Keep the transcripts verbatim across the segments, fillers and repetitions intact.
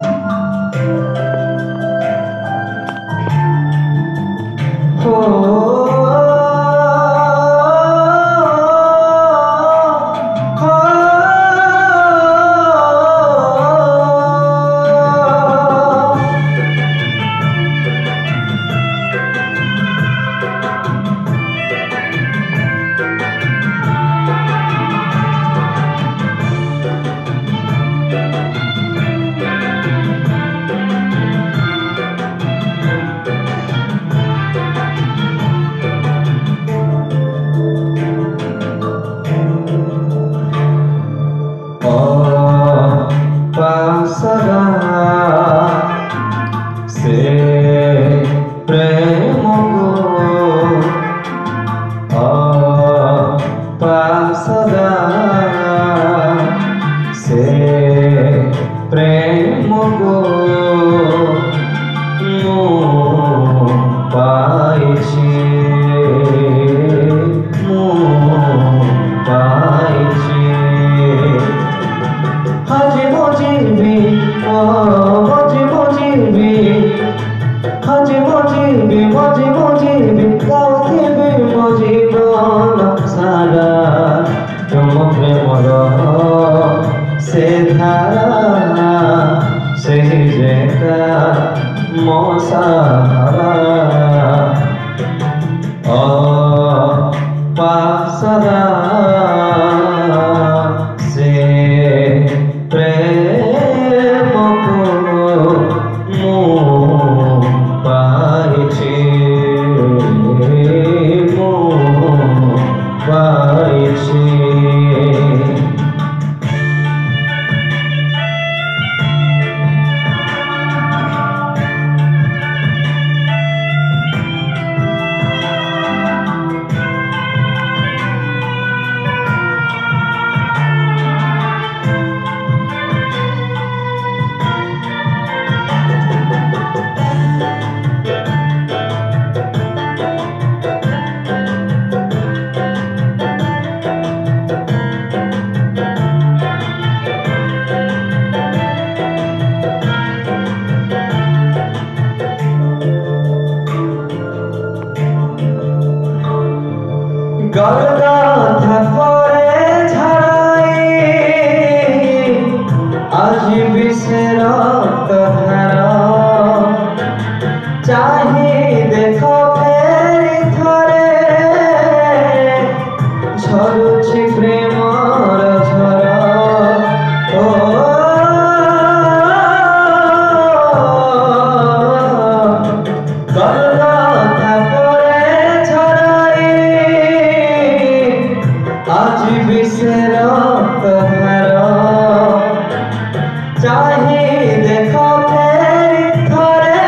से धारा से जेका मोसारा ओ पासरा से प्रेम को मु पाइछि मु पाइछि। गलगाथा परे झराई आज बिसरत धारा चाहि देखो फेरी थरे झरुछि प्रेमर झरा ओ गलगाथा परे झराई आज बिसरत धारा चाहि देखो फेरी थरे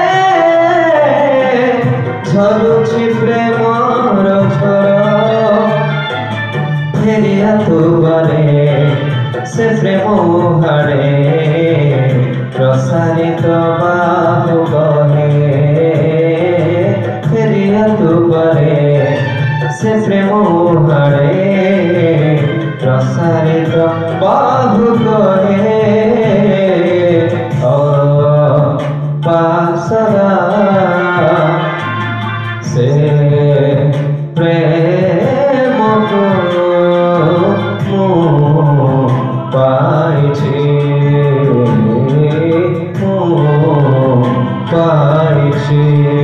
झरुछि प्रेमर झरा फेरिया तू बारे से प्रेम हाड़े प्रसारित बाहु बहे फेरिया तू बारे से प्रेम हाड़े प्रसारित बाहु बहे ओ पासरा से प्रेम को मु पाइछि मु पाइछि।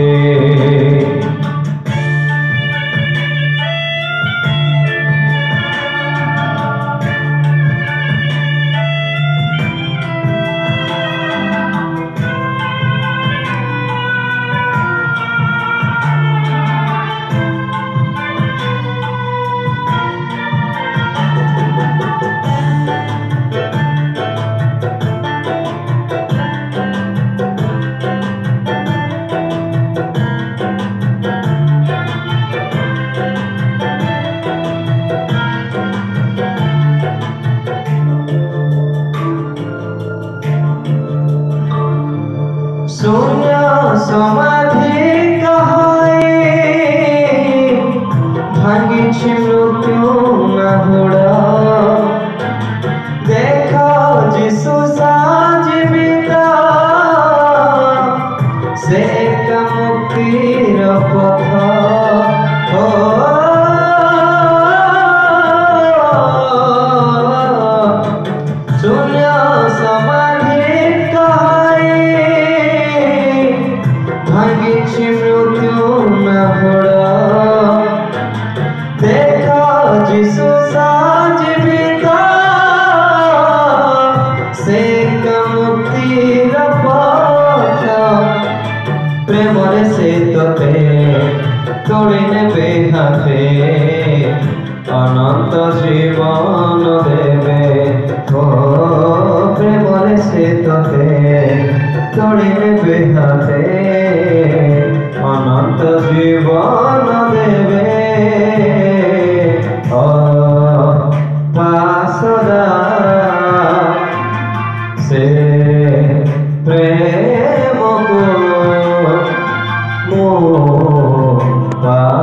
शून्य समाधि कहाई भांगिछि मृत्यु नाहुड़ा देखा जिसु साजीविता समाधि भांगी मृत्यु न भोड़ा देखा जिसु साजीविता से मुक्तिर पथा प्रेमरे से तोते तोड़ी नेबे हाथे अनंत जीवन देवे ओ प्रेमरे से तोते तोड़ी नेबे हाथे अनंत जीवन देवे ओ पासदा से प्रेम को मो